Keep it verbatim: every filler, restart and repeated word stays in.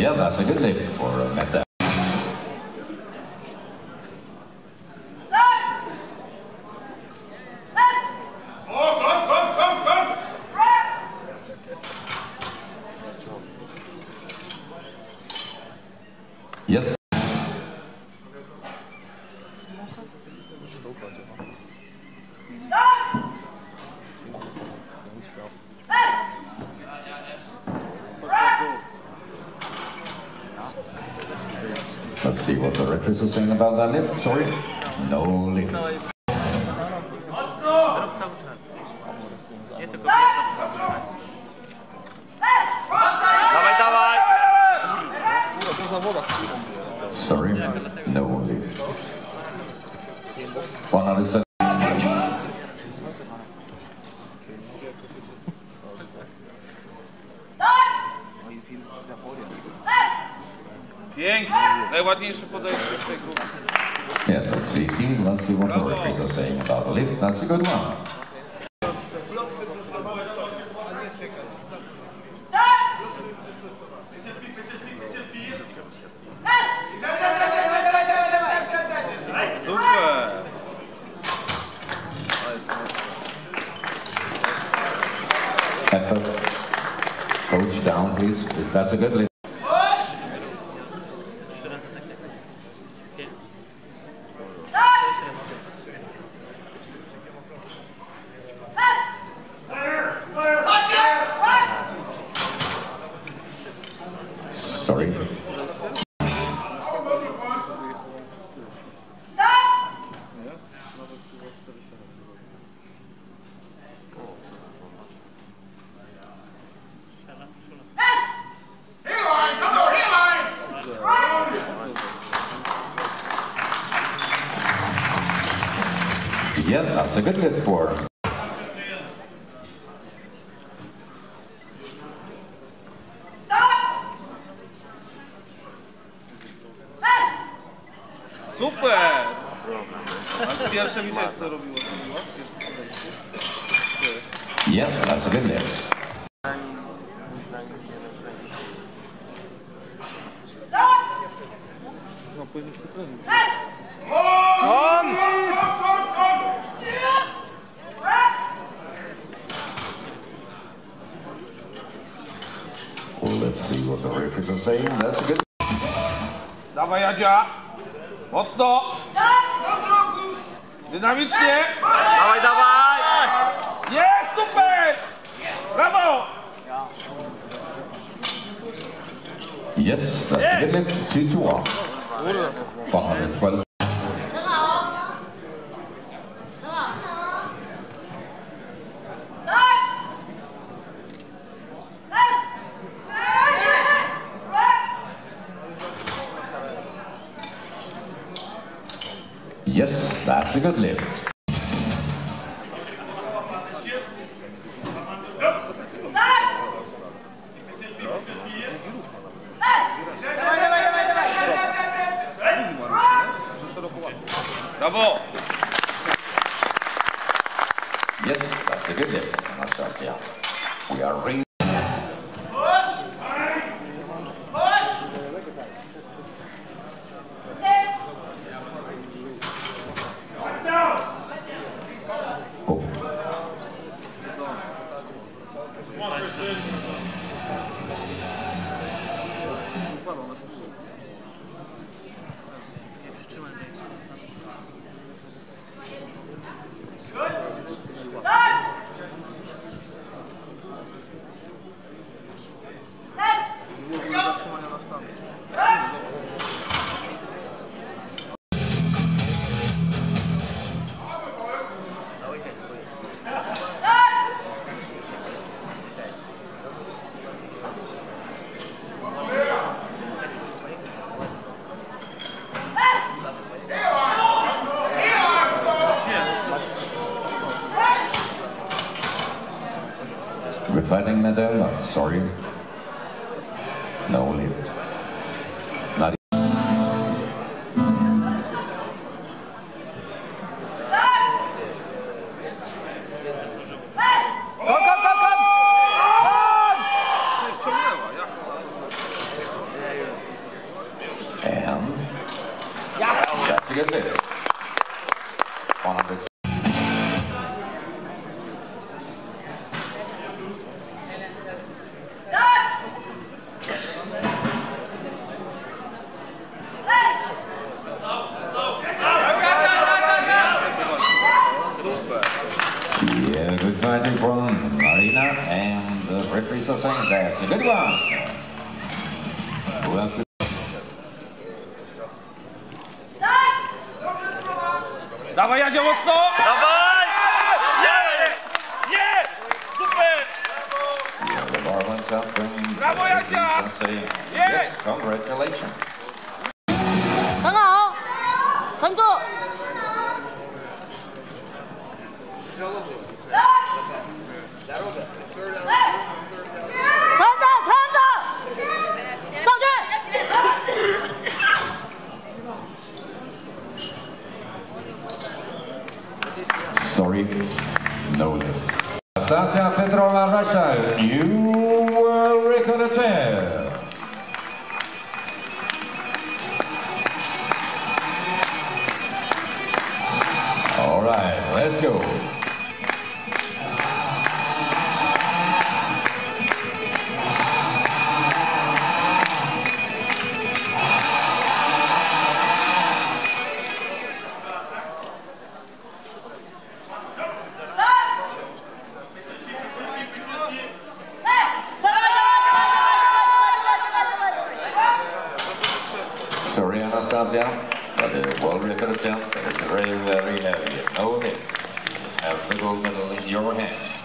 Yeah, that's a good lift for uh, Mette. Yes. Let's see what the referees are saying about that lift. Sorry, no lift. Sorry, no lift. one hundred seven. Pięknie, najładniejsze podejście w tej grupie. Yeah, that's easy. Let's see what the referees are saying about the lift. That's a good one. Super! Effort. Coach down, please. That's a good lift. Sorry. Yeah, that's a good lift for him. Super! Pierwsze widziałeś, co robiło. Yeah, that's a good lift. No, powinien sobie trenować. Well, let's see what the referees are saying. That's a good. Dawaj, Jadzia! Mocno! Dynamicznie! Dawaj, dawaj! Jest, super! Brawo! Yes, that's a good lift. two to one. one hundred twelve. Yes, that's a good lift. Brawo! Yes, that's a good lift, Anastasia. We are ring. Refining medal, sorry. No lift. Not Wciągnęła, jak? Sto saying that. So good one. Well, Dawaj, Jadzia, mocno! Dawaj! Nie! Nie! Super! the bar went up, bringing Brawo, Jadzia! and saying, Yeah. yes, congratulations. 장아, 삼 초. 선자, 선자. 서준. Sorry, no hit. Anastasia Petrovna Russia, new world record attempt. All right, let's go. Sorry, Anastasia, but the world record attempt is very, very heavy. No hit. Have the gold medal in your hand.